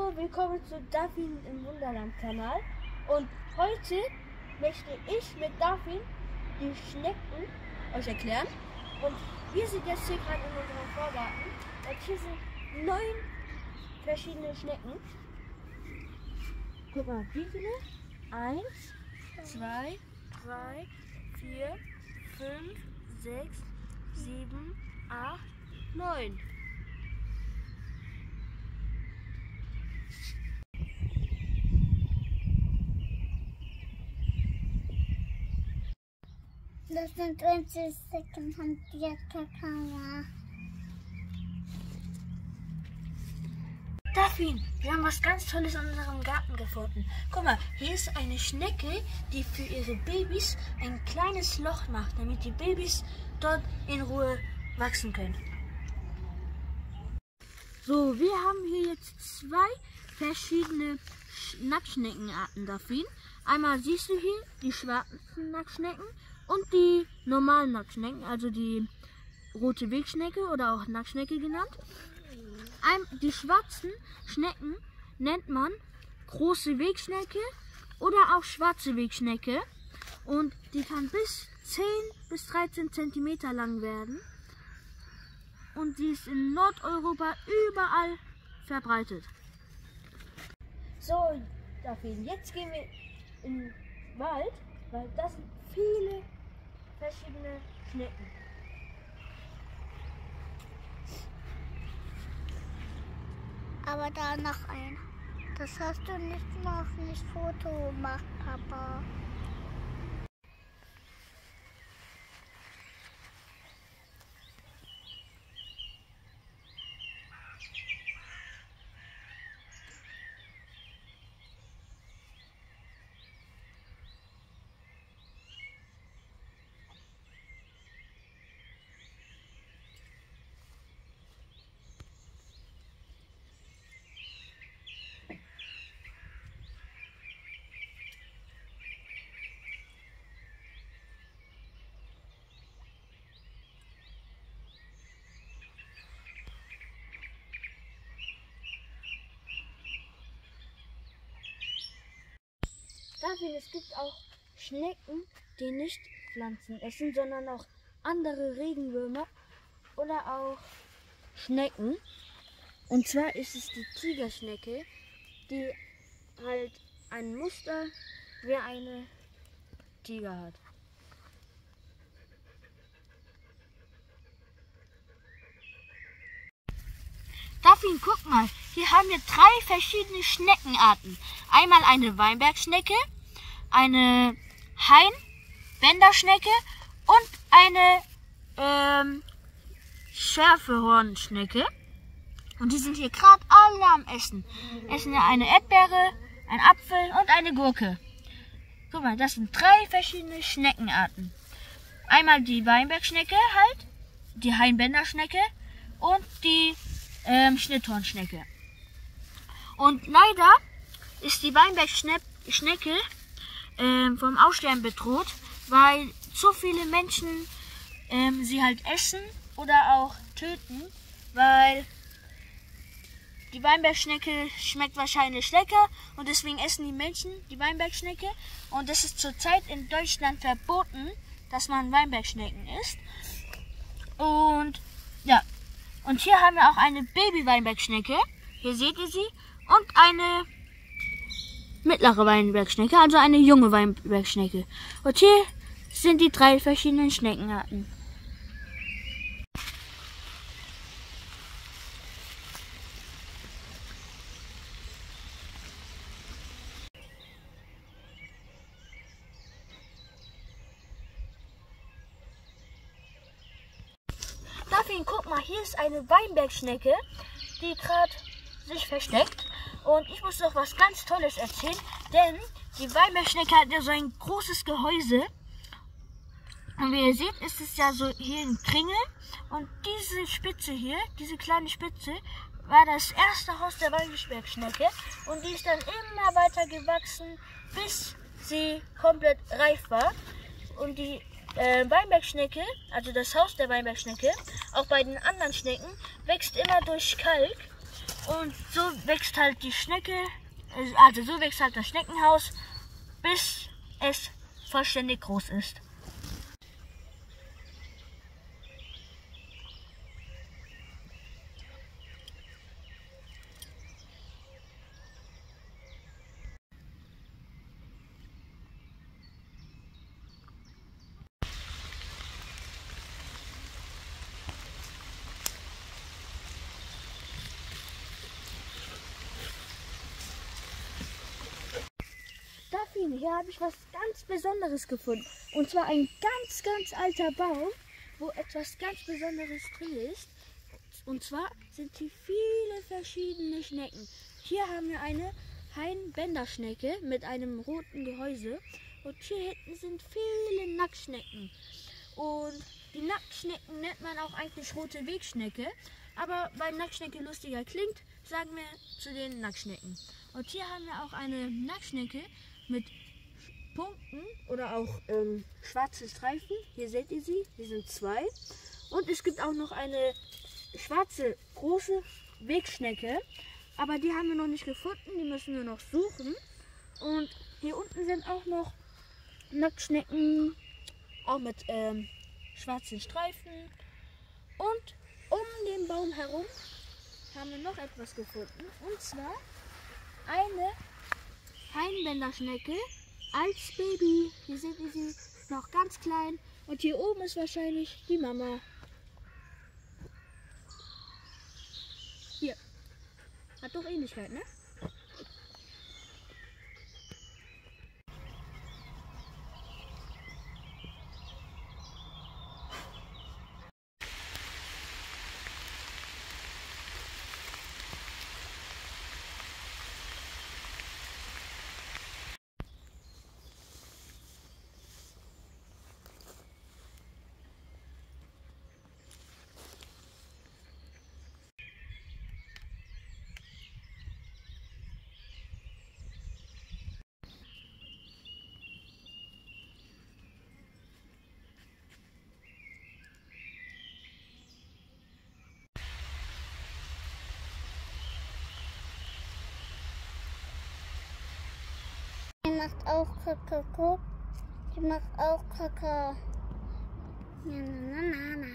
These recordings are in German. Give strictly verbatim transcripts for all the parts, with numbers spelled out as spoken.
Hallo, willkommen zu Darwin im Wunderland Kanal. Und heute möchte ich mit Darwin die Schnecken euch erklären. Und wir sind jetzt hier gerade in unserem Vorgarten. Und hier sind neun verschiedene Schnecken. Guck mal, wie viele? Eins, zwei, drei, vier, fünf, sechs, sieben, acht, neun. Das sind unsere Secondhand-Jacke-Kamera. Darwin, wir haben was ganz Tolles in unserem Garten gefunden. Guck mal, hier ist eine Schnecke, die für ihre Babys ein kleines Loch macht, damit die Babys dort in Ruhe wachsen können. So, wir haben hier jetzt zwei verschiedene Nacktschneckenarten, Darwin. Einmal siehst du hier die schwarzen Nacktschnecken und die normalen Nacktschnecken, also die rote Wegschnecke oder auch Nacktschnecke genannt. Ein, die schwarzen Schnecken nennt man große Wegschnecke oder auch schwarze Wegschnecke. Und die kann bis zehn bis dreizehn Zentimeter lang werden. Und die ist in Nordeuropa überall verbreitet. So, Darwin, jetzt gehen wir in den Wald, weil das sind viele verschiedene Schnecken. Aber da noch ein. Das hast du nicht noch nicht Foto gemacht, Papa. Darwin, es gibt auch Schnecken, die nicht Pflanzen essen, sondern auch andere Regenwürmer oder auch Schnecken. Und zwar ist es die Tigerschnecke, die halt ein Muster wie eine Tiger hat. Darwin, guck mal, hier haben wir drei verschiedene Schneckenarten. Einmal eine Weinbergschnecke, eine Hainbänderschnecke und eine ähm, Schärfehornschnecke. Und die sind hier gerade alle am Essen. Essen ja eine Erdbeere, ein Apfel und eine Gurke. Guck mal, das sind drei verschiedene Schneckenarten. Einmal die Weinbergschnecke halt, die Hainbänderschnecke und die ähm, Schnitthornschnecke. Und leider ist die Weinbergschnecke ähm, vom Aussterben bedroht, weil zu viele Menschen ähm, sie halt essen oder auch töten, weil die Weinbergschnecke schmeckt wahrscheinlich lecker und deswegen essen die Menschen die Weinbergschnecke. Und es ist zurzeit in Deutschland verboten, dass man Weinbergschnecken isst. Und ja, und hier haben wir auch eine Baby-Weinbergschnecke. Hier seht ihr sie. Und eine mittlere Weinbergschnecke, also eine junge Weinbergschnecke. Und hier sind die drei verschiedenen Schneckenarten. Darwin, guck mal, hier ist eine Weinbergschnecke, die gerade sich versteckt. Und ich muss noch was ganz Tolles erzählen, denn die Weinbergschnecke hat ja so ein großes Gehäuse. Und wie ihr seht, ist es ja so hier ein Kringel. Und diese Spitze hier, diese kleine Spitze, war das erste Haus der Weinbergschnecke. Und die ist dann immer weiter gewachsen, bis sie komplett reif war. Und die äh, Weinbergschnecke, also das Haus der Weinbergschnecke, auch bei den anderen Schnecken, wächst immer durch Kalk. Und so wächst halt die Schnecke, also so wächst halt das Schneckenhaus, bis es vollständig groß ist. Daphine, hier habe ich was ganz Besonderes gefunden. Und zwar ein ganz, ganz alter Baum, wo etwas ganz Besonderes drin ist. Und zwar sind hier viele verschiedene Schnecken. Hier haben wir eine Hainbänderschnecke mit einem roten Gehäuse. Und hier hinten sind viele Nacktschnecken. Und die Nacktschnecken nennt man auch eigentlich rote Wegschnecke. Aber weil Nacktschnecke lustiger klingt, sagen wir zu den Nacktschnecken. Und hier haben wir auch eine Nacktschnecke mit Punkten oder auch ähm, schwarzen Streifen. Hier seht ihr sie, hier sind zwei. Und es gibt auch noch eine schwarze große Wegschnecke, aber die haben wir noch nicht gefunden, die müssen wir noch suchen. Und hier unten sind auch noch Nacktschnecken, auch mit ähm, schwarzen Streifen. Und um den Baum herum haben wir noch etwas gefunden, und zwar eine Hainbänderschnecke als Baby. Hier seht ihr sie noch ganz klein. Und hier oben ist wahrscheinlich die Mama. Hier. Hat doch Ähnlichkeit, ne? Die macht auch Kaka, guck. Die macht auch Kaka. Na, na, na, na.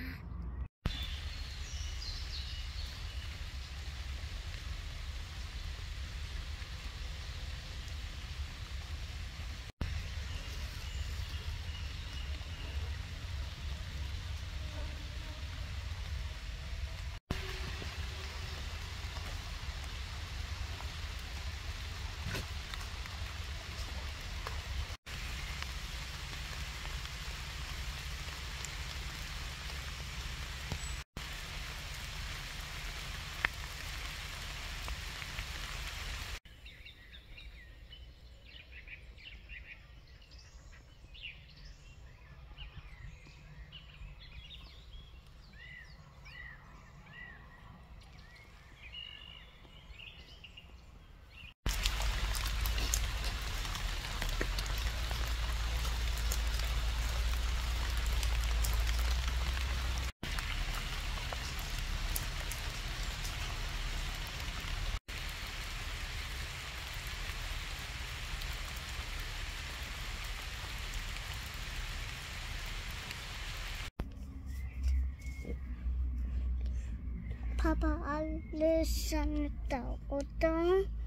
Papa, alles schon da, oder?